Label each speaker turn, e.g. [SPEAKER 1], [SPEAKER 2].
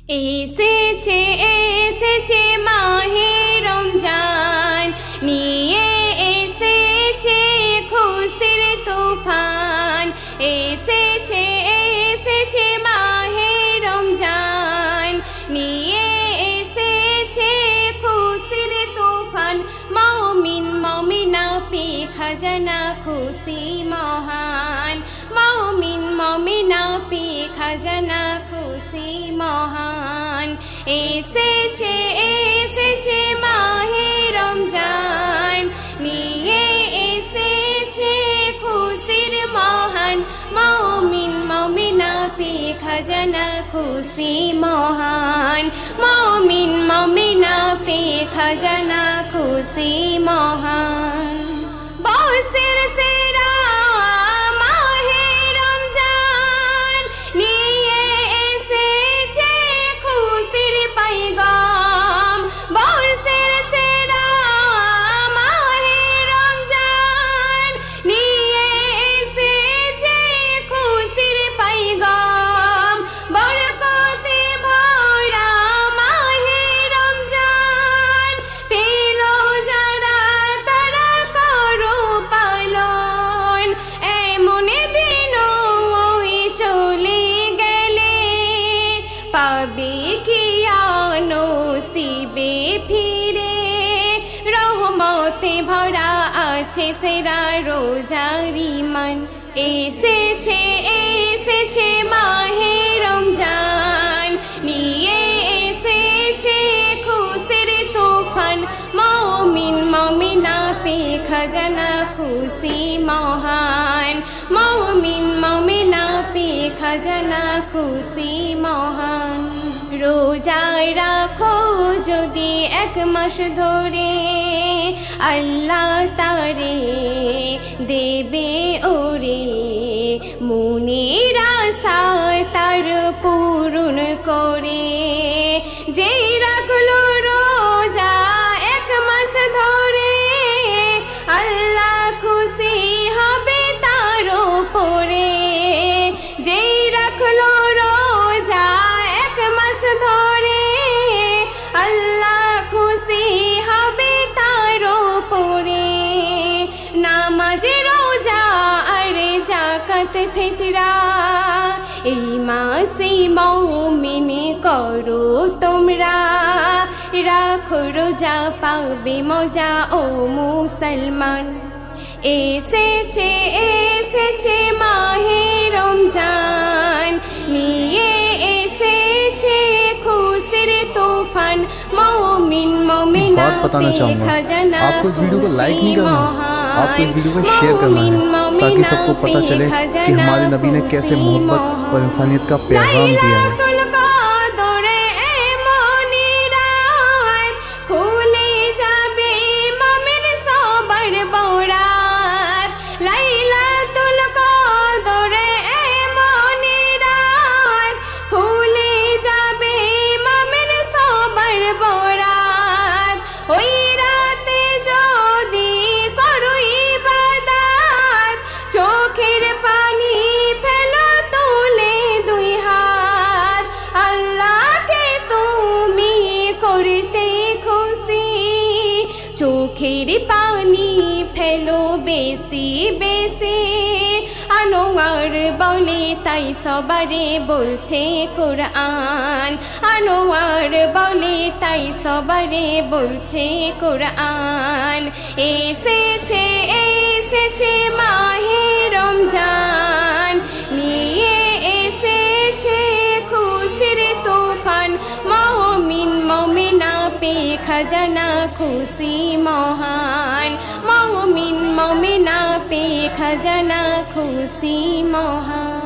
[SPEAKER 1] এসেছে এসেছে মাহে রমজান নিয়ে এসেছে খুশির তুফান। এসেছে এসেছে মাহে রমজান নিয়ে এসেছে খুশির তুফান। মুমিন মুমিনা পে খাজানা খুশি মহান। মুমিন মুমিনা পে খাজানা খুশি মহান। এসেছে এসেছে মাহে রমজান নিয়ে এসেছে খুশির মহান। মুমিন মুমিনা পে খাজানা খুশি মহান। মুমিন মুমিনা পে খাজানা খুশি মহান। বসের সেরা মাহে রমজান নিয়ে এসেছে খুশির পয়গাম। বসের সেরা মাহে রমজান নিয়ে এসেছে খুশির পয়গাম। বরকতে ভরা মাহে রমজান পেল যারা তারা করো পালন। এমন দিনও ওই চলে গেলে পাবে কি নসিবে ফিরে। রহমতে ভরা আছে সেরা রোজারি মান। এসেছে এসেছে মাহে রমজান নিয়ে এসেছে খুশির তুফান। মুমিন মুমিনা পে খাজানা খুশি মহান। মুমিন মুমিনা পে খাজানা খুশি মহান। রোজায় রাখো যদি এক মাস ধরে আল্লাহ তারে দেবে ওরে। মনের আশা তার পূরণ করে। যেই রাখলো রোজা এক মাস ধরে আল্লাহ খুশি হবে তার উপরে। যেই রাখলো রোজা এক মাস ধরে আল্লাহ খুশি হবে তার উপরে। নামাজ রোজা আর যাকাত ফিতরা এই মাসে মুমিন করো তোমরা। রাখো রোজা পাবে মজা ও মুসলমান। এসেছে এসেছে মাহে রমজান নিয়ে এসেছে খুশির তুফাन। मुमिन मुमिना पे खजाना
[SPEAKER 2] आपको इस वीडियो को लाइक नहीं करना, आपको इस वीडियो को शेयर करना है ताकि सबको पता चले कि हमारे नबी ने कैसे मोहब्बत और इंसानियत का पैगाम दिया है।
[SPEAKER 1] চোখের পানি ফেলো বেশি বেশি আনোয়ার বলে তাই সবারে বলছে কোরআন। আনোয়ার বলে তাই সবারে বলছে কোরআন। এসেছে এসেছে মাহে রমজান নিয়ে এসেছে খুশির তুফান। মুমিন মুমিনা পে খাজানা খুশি মহান। মুমিন মুমিনা পে খাজানা খুশি মহান।